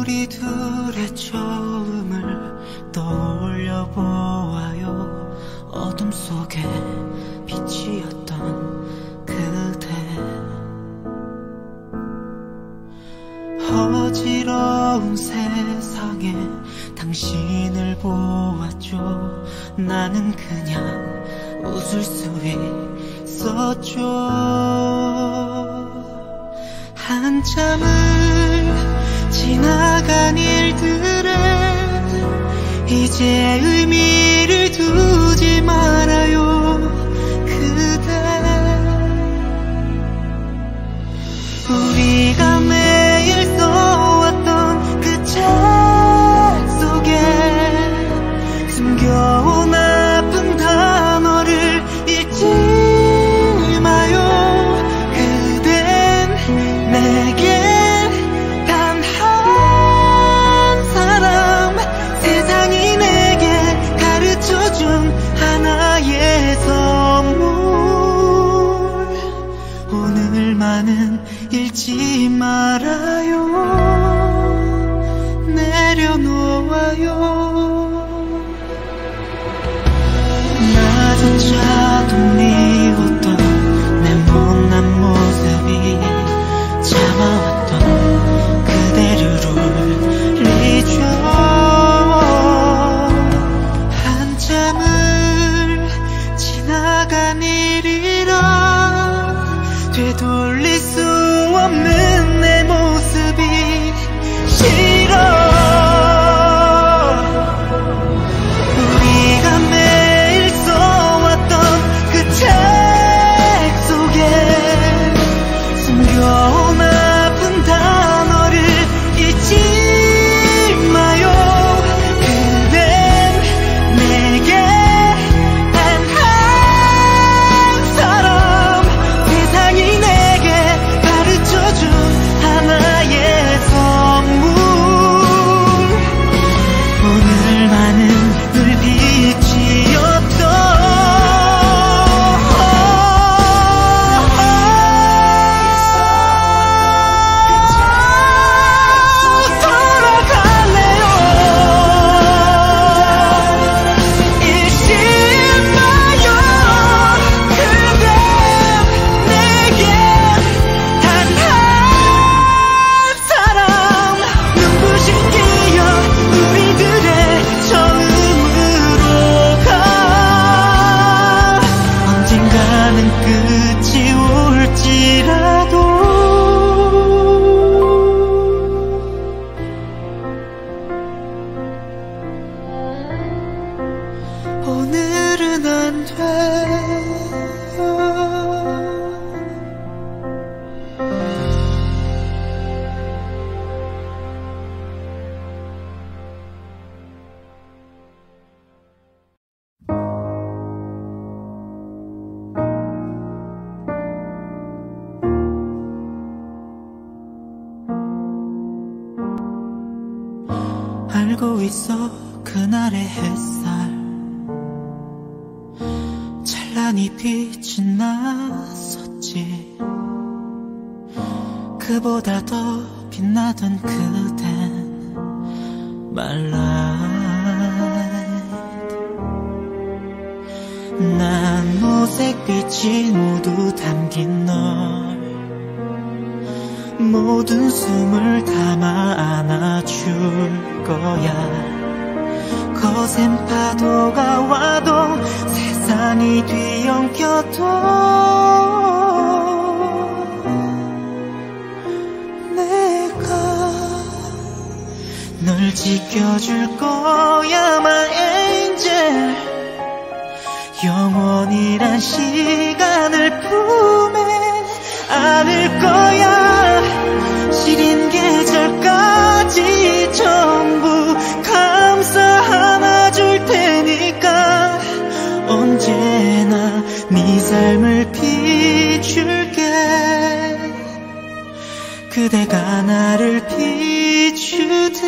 우리 둘의 처음을 떠올려 보아요. 어둠 속에 빛이었던 그대. 어지러운 세상에 당신을 보았죠. 나는 그냥 웃을 수 있었죠. 한참을 지나간 일들에 이제 의미를 두지 말아요. 그대, 우리가 매일 써왔던 그 책 속에 숨겨온 아픈 단어를 잊지 마요. 그댄 내게 단 한 사람, 세상이 내게 가르쳐준 하나의 선물. 오늘만은 잃지 말아요. 내려놓아요. 나조차도 미웠던 내 못난 모습이 참아왔던 그대를 울리죠. 한참을 지나간 일이라 되돌릴 수 없는 내 모습이 싫어. 우리가 매일 써왔던 그 책 속에 숨겨온 아픈 단어를 잊지 마요. 그댄 내게 단 한 사람, 세상이 내게 가르쳐준 하나의 선물. 오늘만은 불빛이었던 끝이 올지라도 오늘은 안 돼요. 알고 있어 그날의 햇살 찬란히 빛이 났었지. 그보다 더 빛나던 그댄 My light. 난 오색빛이 모두 담긴 널 모든 숨을 담아 안아줄 거야. 거센 파도가 와도 세상이 뒤엉켜도 내가 널 지켜줄 거야 my angel. 영원이란 시간을 품에 안을 거야. 시린 계절까지 전부 감싸 안아줄 테니까 언제나 네 삶을 비출게. 그대가 나를 비추듯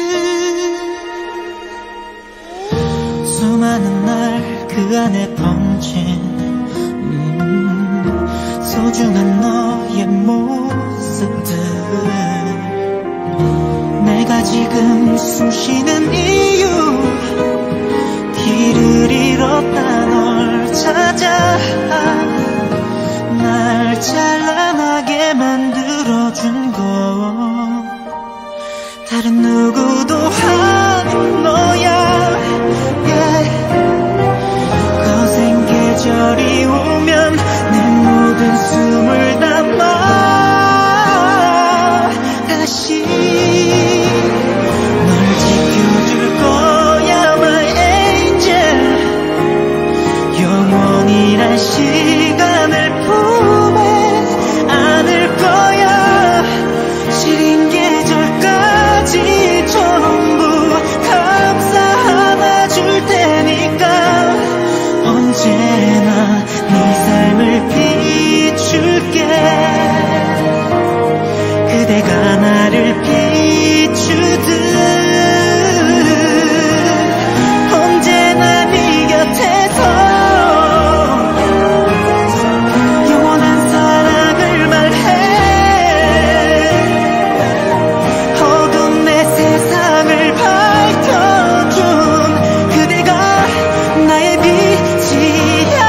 수많은 날 그 안에 번진 소중한 너의 모습들 내가 지금 숨쉬는 이유 길을 잃었다 널 찾아 날 찬란하게 만들어준 거 다른 누구도 아닌 너야 거센 계절이 오면 내 모든 숨을 담아 다시 널 지켜줄 거야 my angel 영원이란 시간을 품에 안을 거야 시린 계절까지 전부 감사 안아줄 테니까 언제나 네 삶을 비출게 그대가 나를 비추듯 언제나 네 곁에서 영원한 사랑을 말해 어두운 내 세상을 밝혀준 그대가 나의 빛이야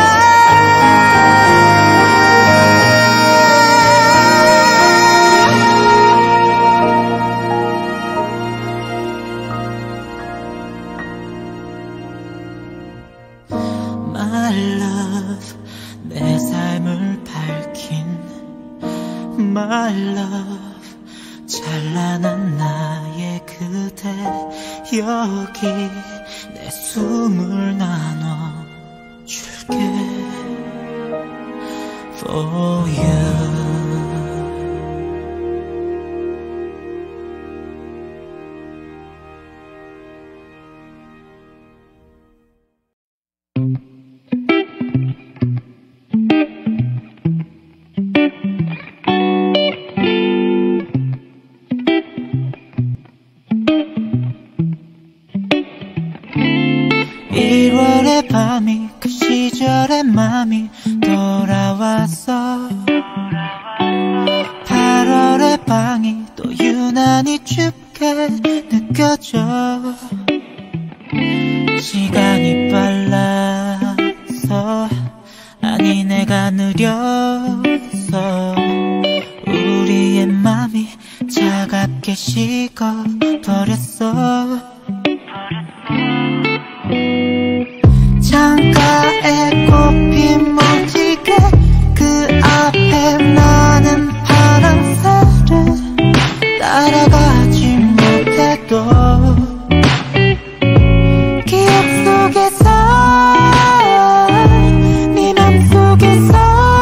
My love 내 삶을 밝힌 My love 찬란한 나의 그대 여기 내 숨을 나눠줄게 For you 밤이 그 시절의 맘이 돌아왔어 8월의 방이 또 유난히 춥게 느껴져 시간이 빨라서 아니 내가 느려서 우리의 맘이 차갑게 식어버렸어 창가에 꽃핀 멋지게 그 앞에 나는 파랑새를 따라가지 못해도 기억 속에서 네 맘속에서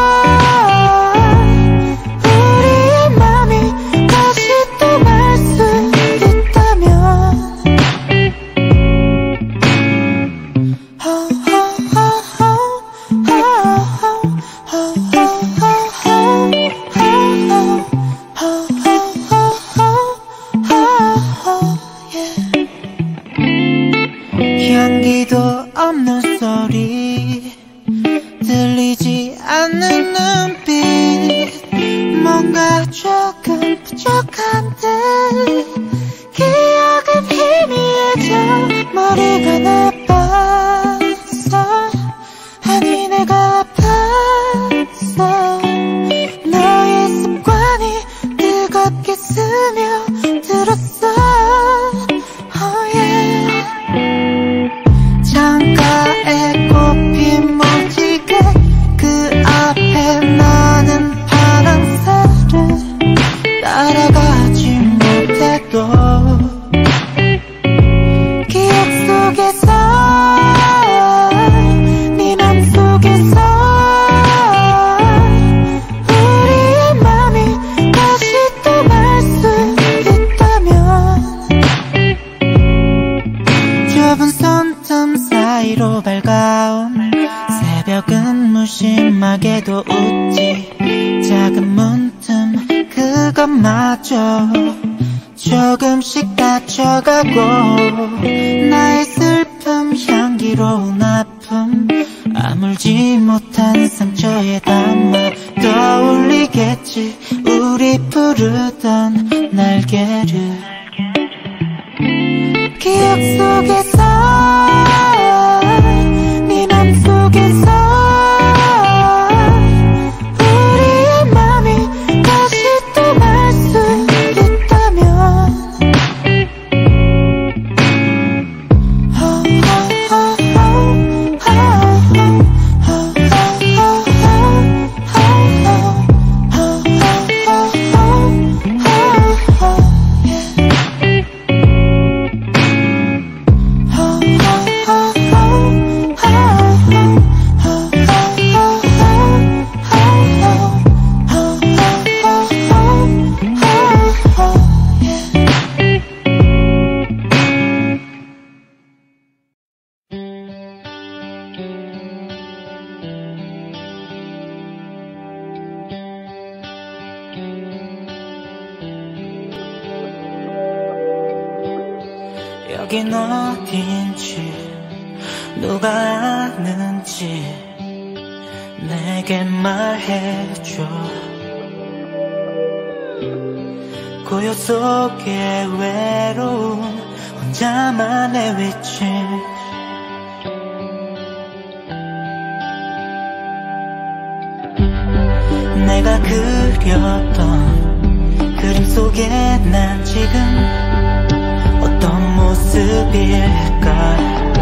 우리의 맘이 다시 또 날 수 있다면 향기도 없는 소리 들리지 않는 눈빛 뭔가 조금 부족한데 기억은 희미해져 머리가 나빴어 아니 내가 아팠어 너의 습관이 뜨겁게 스며들었어 oh yeah. 창가에 꽃핀 멋지게 그 앞에 나는 파랑새를 따라가지 못해도 기억 속에서 네 맘속에서 우리의 맘이 다시 또 날 수 있다면 좁은 손틈 사이로 밝아온 새벽은 무심하게도 웃지 작은 문틈 그것마저 조금씩 닫혀가고 나의 슬픔 향기로운 아픔 아물지 못한 상처에 담아 떠올리겠지 우리 푸르던 날개를 속에서 네 맘속에서 우리의 맘이 다시 또 날 수 있다면 여긴 어딘지 누가 아는지 내게 말해줘. 고요 속의 외로움 혼자만의 위치 내가 그렸던 그림 속에 난 지금 어떤 모습일까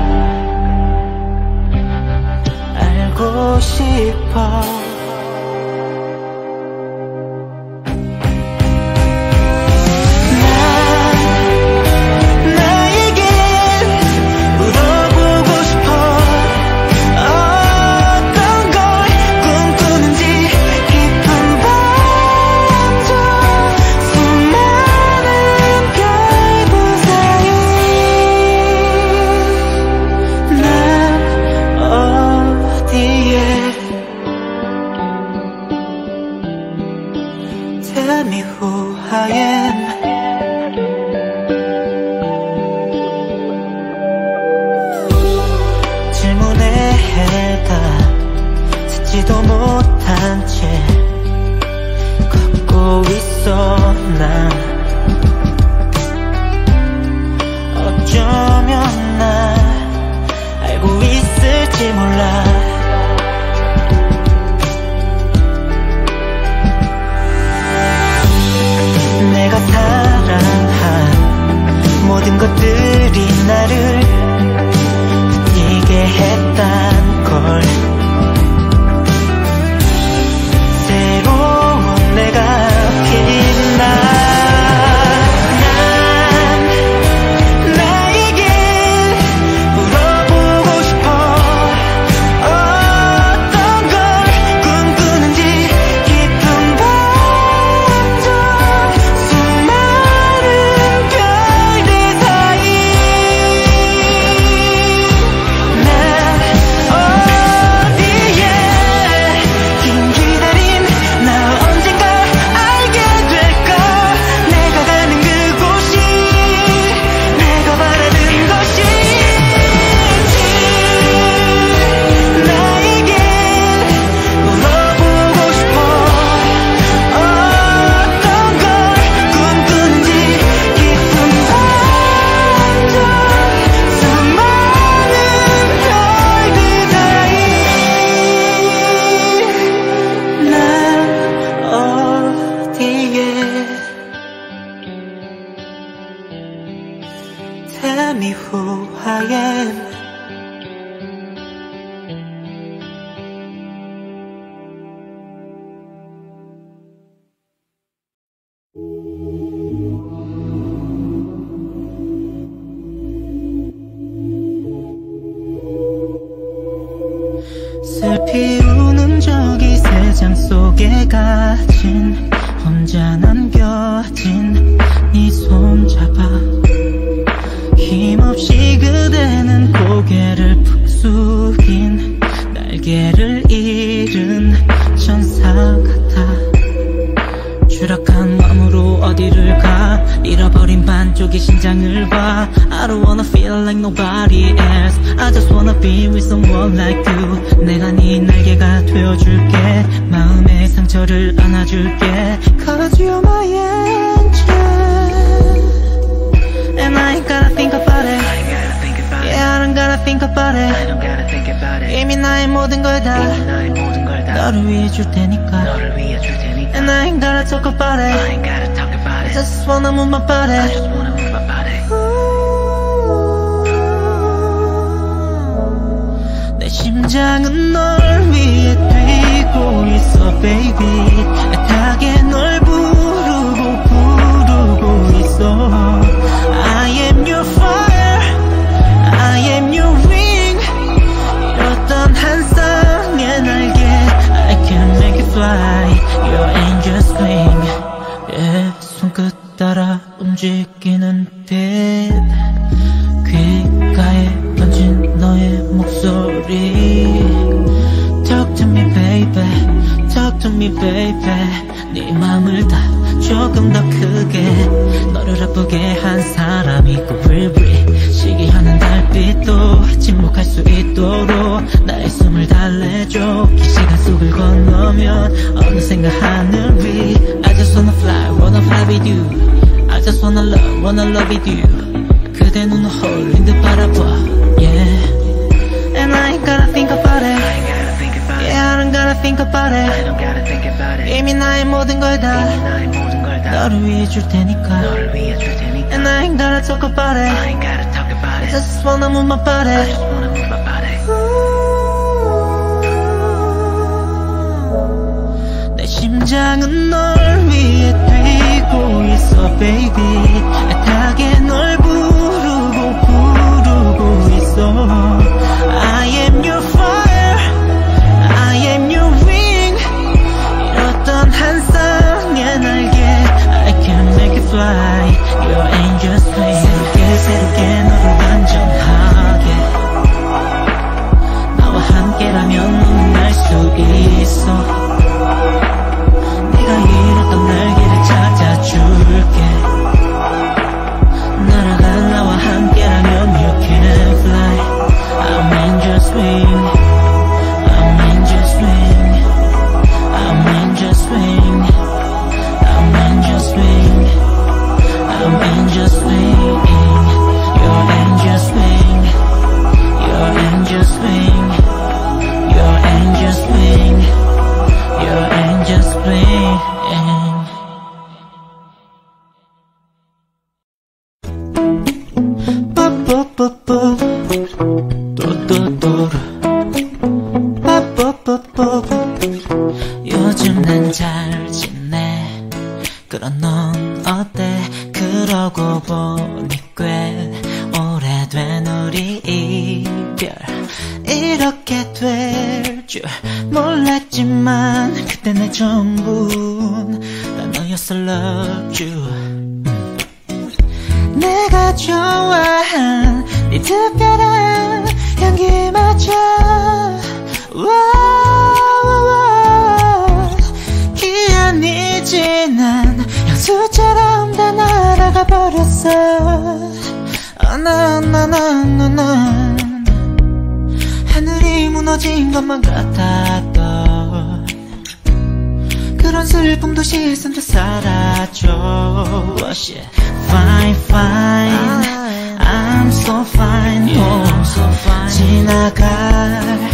알고 싶어. Tell me who I am. 질문에 해답 찾지도 못한 채 걷고 있어 난. 어쩌면 나 알고 있을지 몰라. 내가 사랑한 모든 것들이 나를 뛰게 했단 걸. 새로운 내가 빛나. Tell me who I am. 슬피 우는 저기 세상 속에 갇힌 혼자 남겨진 네 손 잡아 힘없이 그대는 고개를 푹 숙인 날개를 잃은 천사 같아. 추락한 마음으로 어디를 가 잃어버린 반쪽의 심장을 봐. I don't wanna feel like nobody else. I just wanna be with someone like you. 내가 네 날개가 되어줄게. 마음의 상처를 안아줄게. Cause you're my angel And I ain't gotta think about it. think about it. I don't gotta think about it. 이미 나의 모든 걸 다 너를 위해 줄 테니까. And I ain't gotta talk about it. I ain't gotta talk about I it. just wanna move my body. I just wanna move my body. 내 심장은 널 위해 뛰고 있어 baby. 애타게 널 부르고 있어. I am your fire, I am your wing. 이렇던 한 쌍의 날개 I can make it fly. Your angel's wing. 내 손끝 따라 움직이는 빛. 귓가에 번진 너의 목소리. Talk to me baby, talk to me baby. 네 맘을 다 조금 더 크게. 너를 아프게 한 사람이 꿈을 breathe. 시기하는 달빛도 침묵할 수 있도록 나의 숨을 달래줘. 긴 시간 속을 건너면 어느샌가 하늘 위. I just wanna fly with you. I just wanna love with you. 그대 눈을 홀린 듯 바라봐. Yeah. And I ain't gotta think about it. Yeah, I don't gotta think about it. I don't gotta think about it. 이미 나의 모든 걸 다 너를 위해 줄 테니까. And I ain't gotta talk about it. I ain't gotta talk about I it. just wanna move my body. I just wanna move my body. 내 심장은 널 위해 뛰고 있어 baby. 애타게 널 부르고 있어. I am your fire, I am your wing. 이렇던 한 쌍의 날개 I can make it fly. Your angel's wing. 새롭게 너를 완전하게. 나와 함께라면 너는 날 수 있어. 네가 잃었던 날개를 찾아줄게. 날아가 나와 함께라면 you can fly. I'm angel's wing, I'm angel's wing, I'm angel's wing, I'm angel's wing, I'm angel's wing. Your angel's wing, your angel's wing, your angel's wing, your angel's wing. 요즘 난 잘 지내. 그럼 넌 어때? 그러고 보니 꽤 오래된 우리 이별. 이렇게 될 줄 몰랐지만 그때 내 전부 난 너였어 love you. 내가 좋아한 네 특별한 향기마저 기한이 지난 향수처럼 다 날아가 버렸어. 난 하늘이 무너진 것만 같았던 그런 슬픔도 시선도 사라져. Oh, shit. Fine, fine, I'm so fine. Yeah, I'm so fine. 지나갈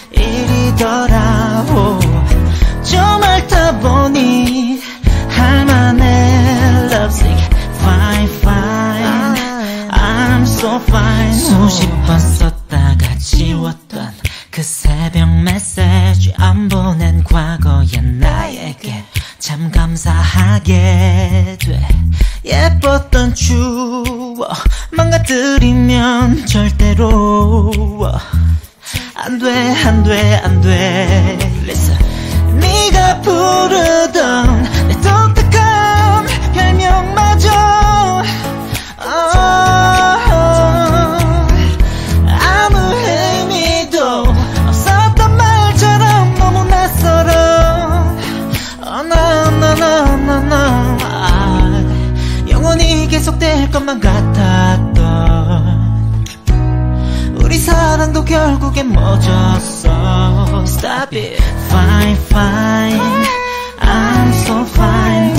일이더라. 좀 앓다 보니 할만해. Lovesick. Fine, fine, I'm so fine. 수십 번 썼다가 지웠던 그 새벽 메시지 안 보낸 과거의 나에게 참 감사하게 돼. 예뻤던 추억 망가뜨리면 절대로 안 돼. Listen. 네가 부르던 내 독특한 별명마저 아무 의미도 없었던 말처럼 너무 낯설어. 영원히 계속될 것만 같았던 우리 사랑도 결국엔 멎었어. Stop it. Fine, fine, I'm so fine.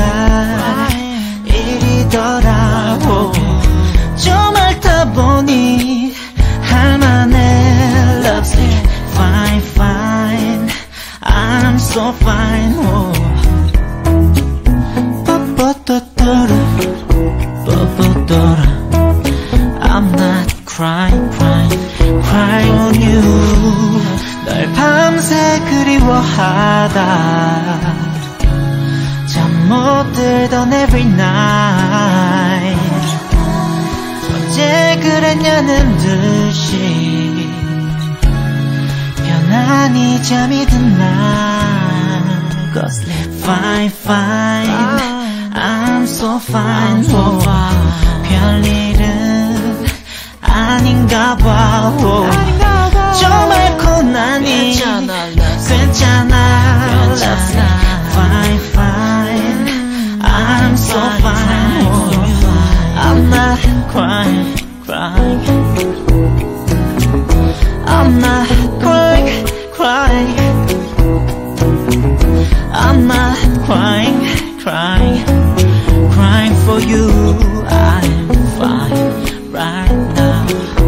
지나갈 일이더라. 좀 앓다 보니 so fine. Oh. I'm not crying on you. 널 밤새 그리워하다 잠 못 들던 every night 언제 그랬냐는 듯이 편안히 잠이 든 날 Go sleep fine I'm so fine 별일은 아닌가 봐 좀 앓고 나니 괜찮아 Fine I'm so fine I'm not crying I'm not crying I'm not crying for you I'm fine right now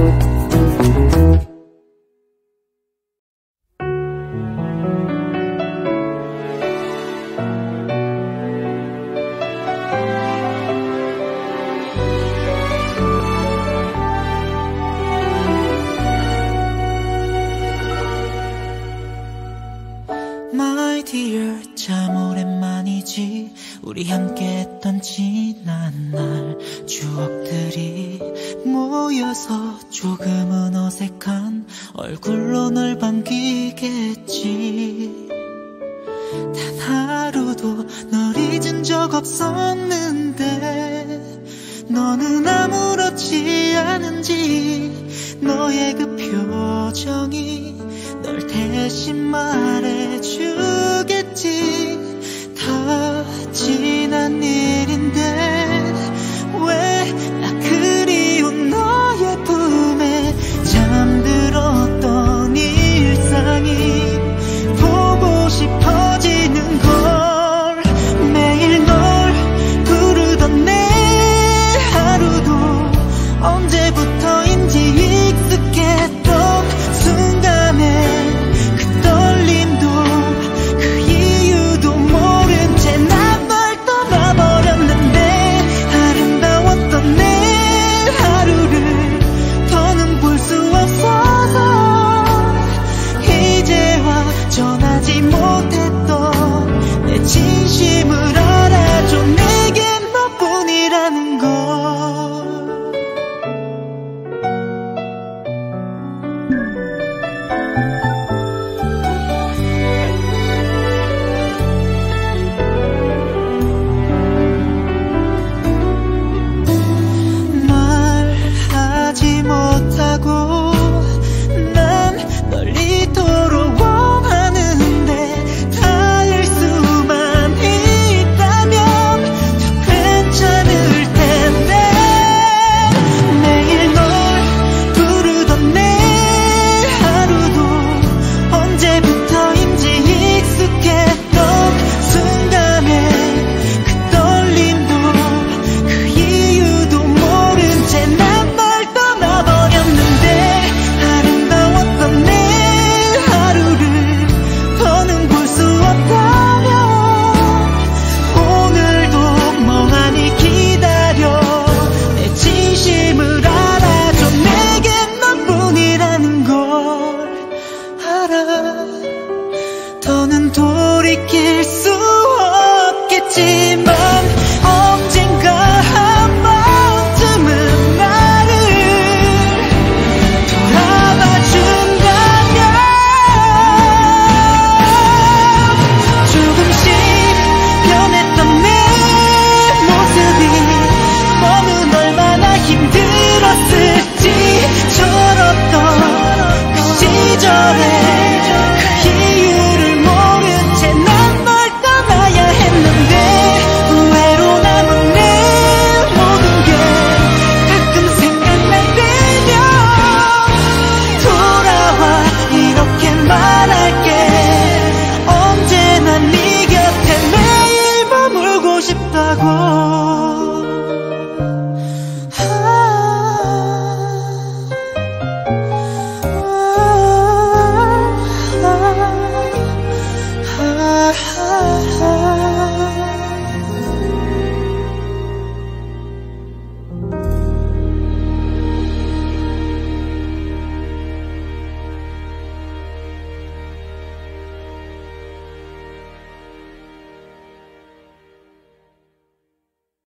My dear 참 오랜만이지 우리 함께했던 지난 날 추억들이 모여서 조금은 어색한 얼굴로 널 반기겠지 단 하루도 널 잊은 적 없었는데 너는 아무렇지 않은지 너의 그 표정이 널 대신 말해